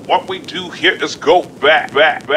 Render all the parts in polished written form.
What we do here is go back.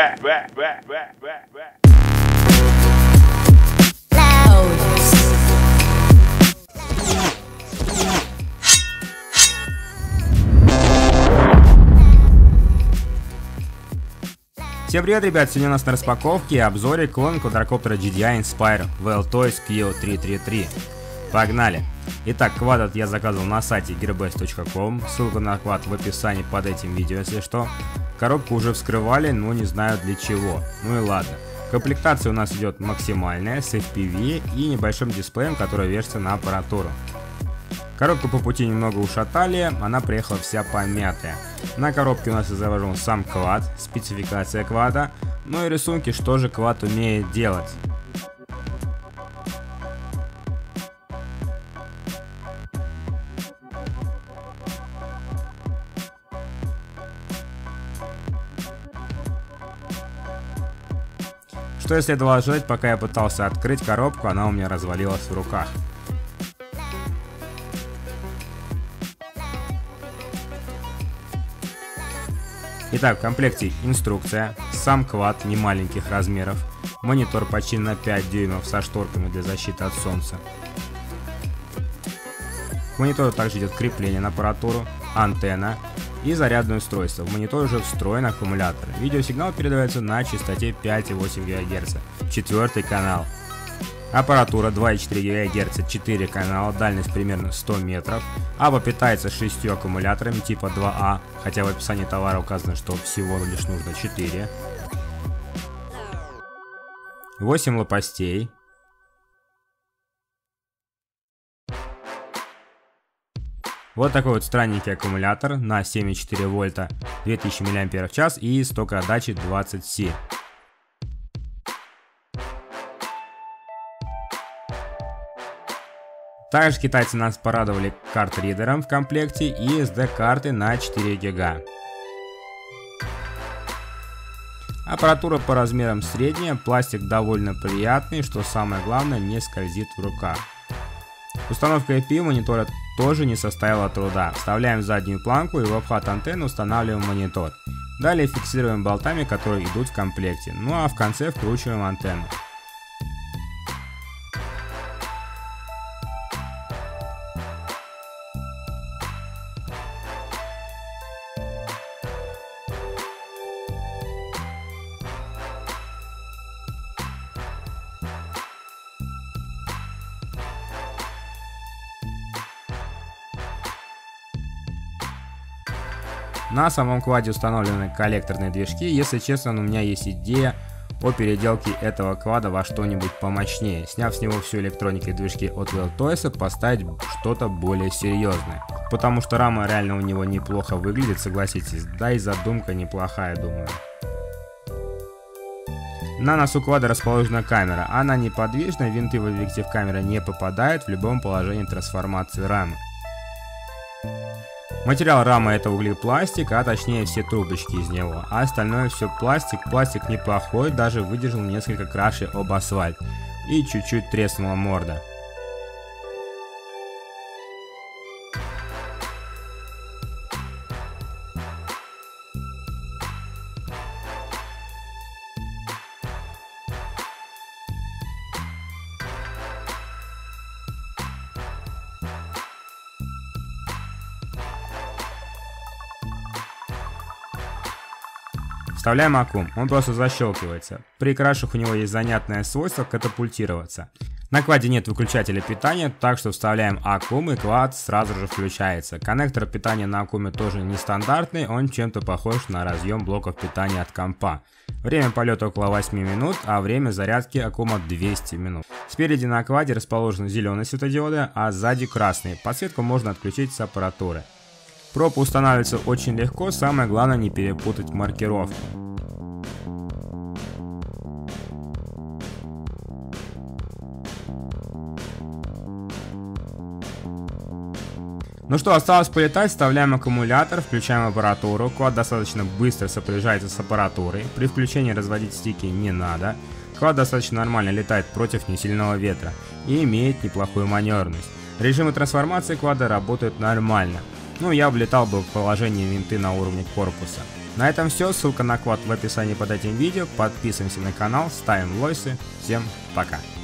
Всем привет, ребят! Сегодня у нас на распаковке и обзоре клон квадрокоптера GDI Inspire VLToys Q333. Погнали! Итак, квад этот я заказывал на сайте gearbest.com, ссылка на квад в описании под этим видео, если что. Коробку уже вскрывали, но не знаю для чего. Ну и ладно. Комплектация у нас идет максимальная, с FPV и небольшим дисплеем, который вешается на аппаратуру. Коробку по пути немного ушатали, она приехала вся помятая. На коробке у нас изображен сам квад, спецификация квада, ну и рисунки, что же квад умеет делать. Что я следовало ожидать, пока я пытался открыть коробку, она у меня развалилась в руках. Итак, в комплекте инструкция, сам квад немаленьких размеров, монитор почти на 5 дюймов со шторками для защиты от солнца. К монитору также идет крепление на аппаратуру, антенна и зарядное устройство. В мониторе уже встроен аккумулятор. Видеосигнал передается на частоте 5,8 ГГц, 4 канал. Аппаратура 2,4 ГГц, 4 канала, дальность примерно 100 метров. Аба питается 6 аккумуляторами типа 2А, хотя в описании товара указано, что всего лишь нужно 4. 8 лопастей. Вот такой вот странненький аккумулятор на 7,4 вольта, 2000 мАч и с током отдачи 20C. Также китайцы нас порадовали карт-ридером в комплекте и SD-карты на 4 ГБ. Аппаратура по размерам средняя, пластик довольно приятный, что самое главное, не скользит в руках. Установка IP монитора тоже не составила труда. Вставляем заднюю планку и в обхват антенны устанавливаем монитор. Далее фиксируем болтами, которые идут в комплекте, ну а в конце вкручиваем антенну. На самом кваде установлены коллекторные движки. Если честно, у меня есть идея о переделке этого квада во что-нибудь помощнее. Сняв с него всю электронику и движки от VLToys, поставить что-то более серьезное. Потому что рама реально у него неплохо выглядит, согласитесь. Да и задумка неплохая, думаю. На носу квада расположена камера. Она неподвижна, винты в объектив камеры не попадают в любом положении трансформации рамы. Материал рамы — это углепластик, а точнее все трубочки из него, а остальное все пластик. Пластик неплохой, даже выдержал несколько крашей об асфальт и чуть-чуть треснула морда. Вставляем аккум, он просто защелкивается. При крашах у него есть занятное свойство катапультироваться. На кваде нет выключателя питания, так что вставляем аккум и квад сразу же включается. Коннектор питания на аккуме тоже нестандартный, он чем-то похож на разъем блоков питания от компа. Время полета около 8 минут, а время зарядки аккума 200 минут. Спереди на кваде расположены зеленые светодиоды, а сзади красные. Подсветку можно отключить с аппаратуры. Проб устанавливается очень легко, самое главное не перепутать маркировку. Ну что, осталось полетать, вставляем аккумулятор, включаем аппаратуру. Квад достаточно быстро сопряжается с аппаратурой, при включении разводить стики не надо. Квад достаточно нормально летает против несильного ветра и имеет неплохую маневренность. Режимы трансформации квада работают нормально. Ну, я облетал бы в положении винты на уровне корпуса. На этом все, ссылка на квад в описании под этим видео, подписываемся на канал, ставим лойсы, всем пока.